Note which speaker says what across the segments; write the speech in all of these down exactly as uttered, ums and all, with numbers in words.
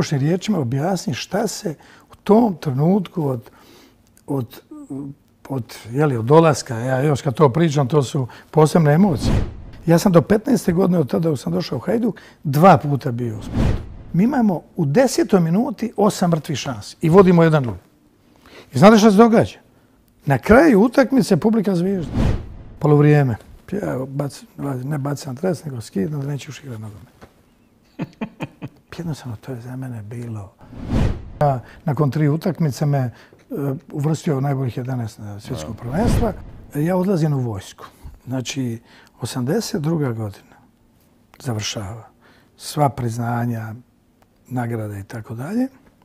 Speaker 1: pomoćnim riječima objasni šta se u tom trenutku od, od, od, jeli, od dolaska, ja još kad to pričam, to su posebne emocije. Ja sam do petnaeste godine od tada dok sam došao u Hajduk dva puta bio u Splitu. Mi imamo u desetoj minuti osam mrtvih šansi i vodimo jedan nula. I znate šta se događa? Na kraju utakmice publika zvižda. Polovrijeme. Ja bac, ne bacam dres, nego skidam da neću još igrati nogomet. Jednostavno, to je za mene bilo. Ja, nakon tri utakmice me uh, uvrstio u najboljih jedanaest na svjetskog prvenstva. Ja odlazim u vojsku. Znači, osamdeset druga godina završava. Sva priznanja, nagrade i tako dalje.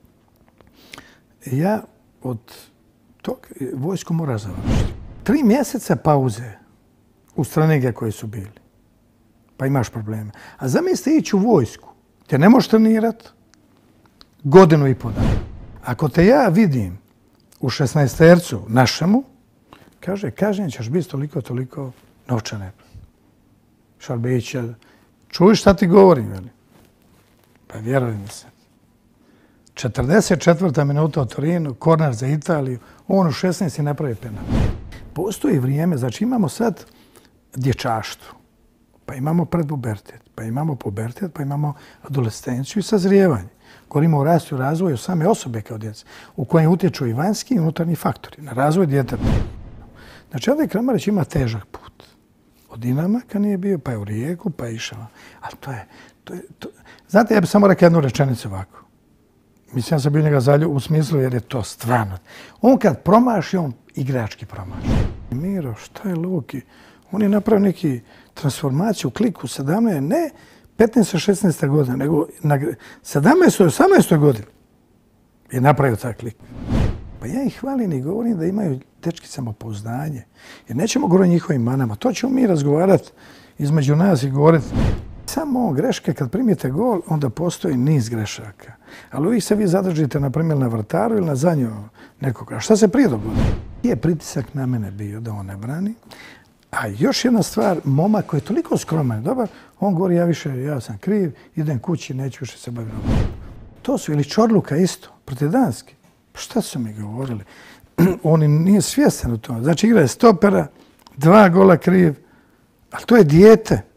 Speaker 1: Ja od tog vojsku mora završiti. Tri mjeseca pauze uz treninge koji su bili. Pa imaš probleme. A zamislite ići u vojsku gdje ne možeš trenirati godinu i pol dana. Ako te ja vidim u šesnaestercu našemu, kaže, kažnjen ćeš biti toliko, toliko novčane. Šarbića, čuješ šta ti govorim, veli? Pa vjeruj mi se. četrdeset četvrta minuta u Torinu, korner za Italiju, on u šesnaest napravi penal. Postoji vrijeme, znači imamo sad dječaštvo, pa imamo predpubertet, pa imamo pubertet, pa imamo adolescenciju i sazrijevanje. Govorimo o rastu i razvoju same osobe kao djece, u kojem utječu i vanjski i unutarnji faktori na razvoj djeteta. Znači, Ade Kramarić ima težak put. Od Dinamaka nije bio, pa je u Rijeku, pa je išao. Ali to je, to je, to... Znate, ja bih samo rekao jednu rečenicu ovako. Mislim, ja sam bio njega zalju u smislu jer je to stvarno. On kad promaši, on igrački promaši. Miro, šta je Luki? On je napravio neki transformaciju, klik u sedamnaestoj, ne petnaesta šesnaesta godina, nego na sedamnaestoj osamnaestoj godini je napravio taj klik. Pa ja ih hvalim i govorim da imaju dečki samopouzdanje. Jer nećemo govoriti o njihovim manama. To ćemo mi razgovarati između nas i govoriti. Samo greške, kad primite gol, onda postoji niz grešaka. Ali uvijek se vi zadržite, na primjer, na vrtaru ili na zadnju nekoga. A šta se prije dogodilo? Je pritisak na mene bio da on ne brani. A još jedna stvar, momak koji je toliko skroman, dobar, on govori, ja više, ja sam kriv, idem kući, neću više se baviti nogometom. To su, ili Čorluka isto, protiv Danske. Pa šta su mi govorili? On nije svjestan u tome. Znači, igra je stopera, dva gola kriv, ali to je dijete.